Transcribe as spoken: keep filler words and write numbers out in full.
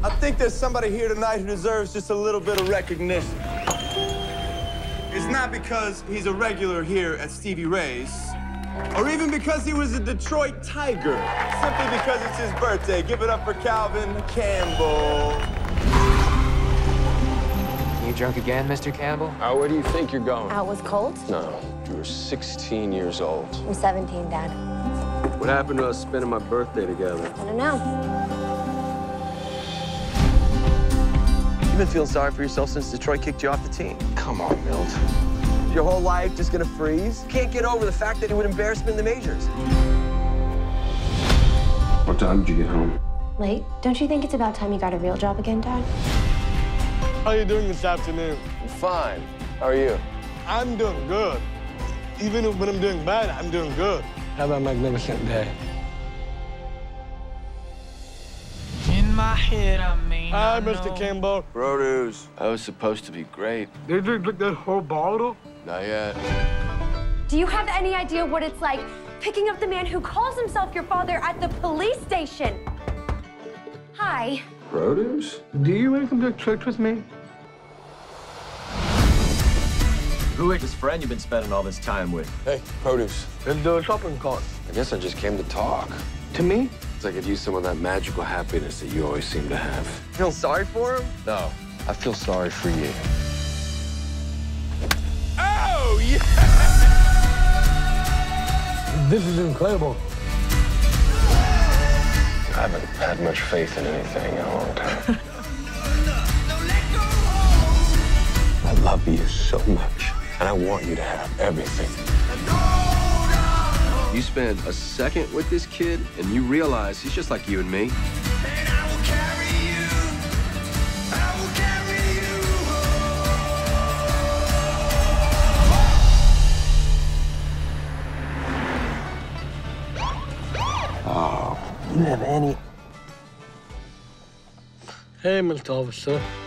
I think there's somebody here tonight who deserves just a little bit of recognition. It's not because he's a regular here at Stevie Ray's, or even because he was a Detroit Tiger. Simply because it's his birthday. Give it up for Calvin Campbell. You drunk again, Mister Campbell? Uh, where do you think you're going? Out with cold? No, you were sixteen years old. I'm seventeen, Dad. What happened to us spending my birthday together? I don't know. You've been feeling sorry for yourself since Detroit kicked you off the team. Come on, Milt. Your whole life just gonna freeze? Can't get over the fact that he would embarrass me in the majors. What time did you get home? Late? Don't you think it's about time you got a real job again, Dad? How are you doing this afternoon? I'm fine. How are you? I'm doing good. Even when I'm doing bad, I'm doing good. Have a magnificent day. In my head, I mean, Hi, I Mister know. Campbell. Produce. I was supposed to be great. Did you drink that whole bottle? Not yet. Do you have any idea what it's like picking up the man who calls himself your father at the police station? Hi. Produce? Do you want to come to church with me? Who is this friend you've been spending all this time with? Hey, Produce. Let's do a shopping cart. I guess I just came to talk. To me? It's like I could use some of that magical happiness that you always seem to have. Feel sorry for him? No, I feel sorry for you. Oh, yeah! This is incredible. I haven't had much faith in anything in a long time. I love you so much, and I want you to have everything. You spend a second with this kid, and you realize he's just like you and me. Oh, you have any... Hey, Mister Officer.